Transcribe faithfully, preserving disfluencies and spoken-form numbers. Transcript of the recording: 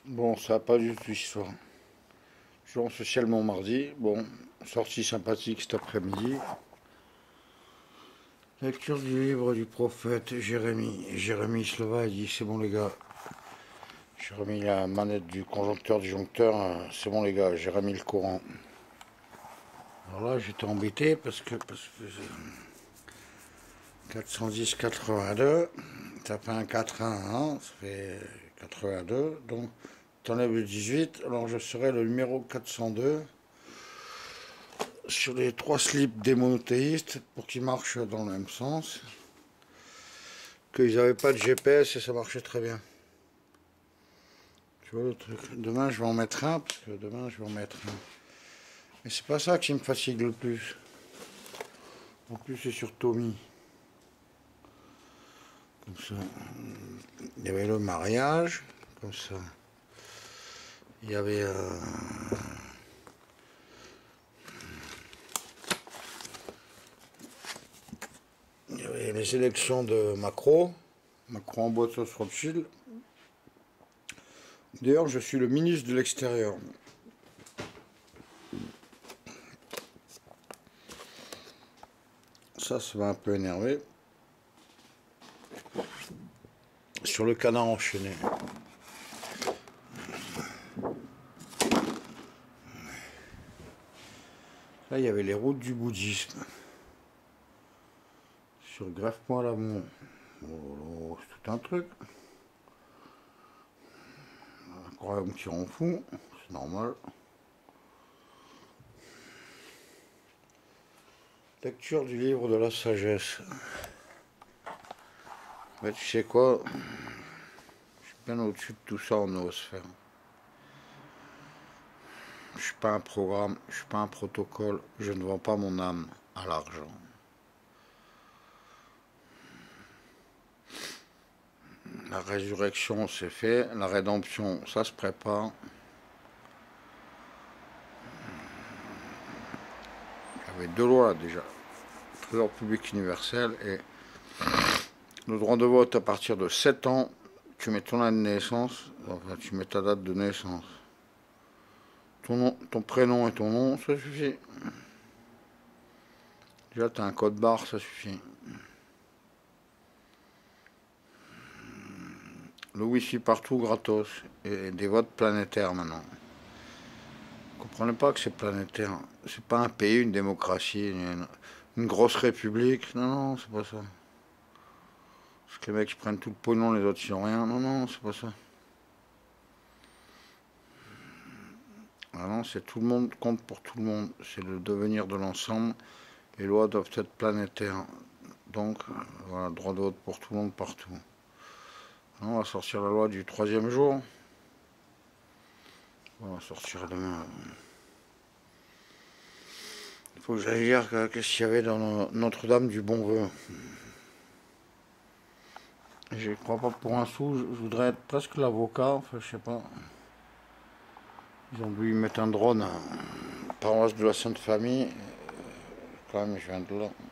Bon, ça n'a pas du tout histoire. Jour socialement mardi. Bon, sortie sympathique cet après-midi. Lecture du livre du prophète Jérémie. Jérémie se leva et dit: c'est bon les gars. J'ai remis la manette du conjoncteur disjoncteur. C'est bon les gars, j'ai remis le courant. Alors là, j'étais embêté parce que, parce que quatre cent dix quatre-vingt-deux, ça fait un quatre un, hein, ça fait quatre-vingt-deux. Donc, t'enlèves le dix-huit, alors je serai le numéro quatre cent deux sur les trois slips des monothéistes pour qu'ils marchent dans le même sens. Qu'ils n'avaient pas de G P S et ça marchait très bien. Tu vois le truc. Demain, je vais en mettre un, parce que demain, je vais en mettre un. Mais c'est pas ça qui me fatigue le plus. En plus, c'est sur Tommy. Comme ça. Il y avait le mariage, comme ça. Il y avait... Euh, il y avait les élections de Macron. Macron en boîte sauce Rothschild. D'ailleurs, je suis le ministre de l'Extérieur. Ça, ça m'a un peu énervé. Sur le canard enchaîné. Là, il y avait les routes du bouddhisme. Sur Greffe-moi l'amour. Oh, c'est tout un truc. Incroyable qui rend fou, c'est normal. Lecture du livre de la sagesse. Mais tu sais quoi? Je suis bien au-dessus de tout ça en noosphère. Je suis pas un programme, je suis pas un protocole, je ne vends pas mon âme à l'argent. La résurrection, c'est fait. La rédemption, ça se prépare. Il y avait deux lois déjà. Le trésor public universel et le droit de vote à partir de sept ans. Tu mets ton année de naissance, enfin tu mets ta date de naissance. Ton, nom, ton prénom et ton nom, ça suffit. Déjà, tu as un code barre, ça suffit. Le wifi partout gratos et des votes planétaires maintenant. Vous comprenez pas que c'est planétaire. C'est pas un pays, une démocratie, une, une grosse république. Non, non, c'est pas ça. Parce que les mecs ils prennent tout le pognon, les autres ils ont rien. Non, non, c'est pas ça. Ah non, c'est tout le monde compte pour tout le monde. C'est le devenir de l'ensemble. Les lois doivent être planétaires. Donc, voilà, droit de vote pour tout le monde partout. On va sortir la loi du troisième jour. On va sortir demain. Il faut que j'aille dire qu'est-ce qu'il y avait dans Notre-Dame du Bon Vœu. Je ne crois pas pour un sou. Je voudrais être presque l'avocat. Enfin, je sais pas. Ils ont voulu mettre un drone à paroisse de la Sainte Famille. Quand même, je viens de là.